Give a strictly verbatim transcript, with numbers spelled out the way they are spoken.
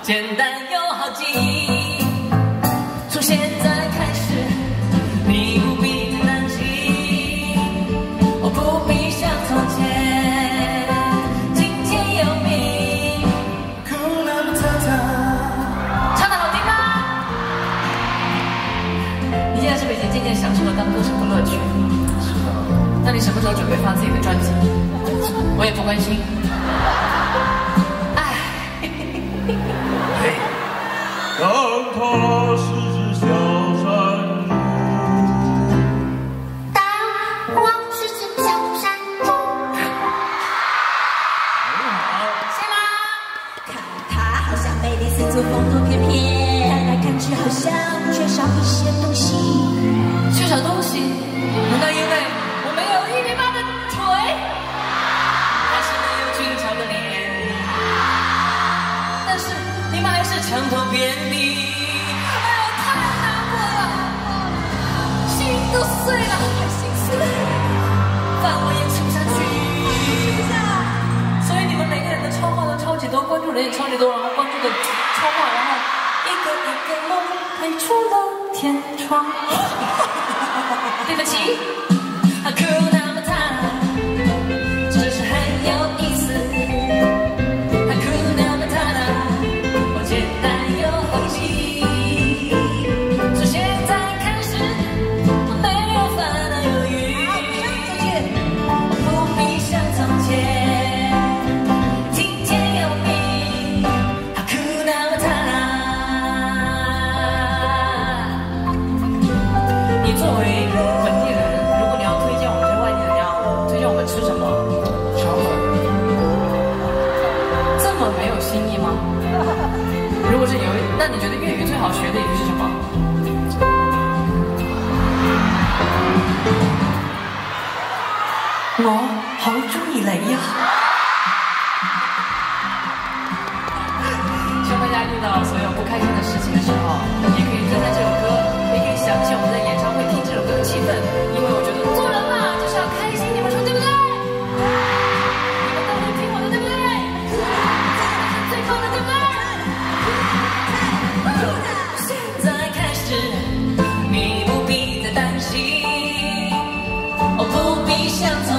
简单又好记。从现在开始，你不必担心，我不必像从前今天有你。唱得好听吗？你现在是不是已经渐渐享受了当歌手的乐趣？那你什么时候准备发自己的专辑？我也不关心。哎， 让它是只小山猪。 当我是只小山猪。 谢啦。 看它好像美丽四处风度翩翩，来看去好像缺少一些东西。 缺少东西？难道因为我没有一米八的腿，还是没有俊俏的脸？但是你们还是墙头遍地，哎呦，太难过了，心都碎了，太心碎，饭我也吃不下去，吃不下。所以你们每个人的超话都超级多，关注人也超级多，然后关注的超话，然后一个一个梦飞出了天窗。对不起。好酷那么烫，只是很有意思。好酷那么烫，我简单又好记。从现在开始，我没有烦恼忧郁，我不必像从前今天有你。好酷那么烫，你作为本地人，如果你要推荐我们这外地人，你要推荐我们吃什么？肠粉。这么没有新意吗？如果是有，那你觉得粤语最好学的一句是什么？我好中意你呀！希望大家遇到所有不开心的事情的时候，也可以听听这首歌，也可以想起我们在演唱会听这首歌的气氛，因为我觉得做人嘛就是要开心，你们说对不对？你们都会听我的，对不对？最棒的，对不对？现在开始，你不必再担心，我不必像从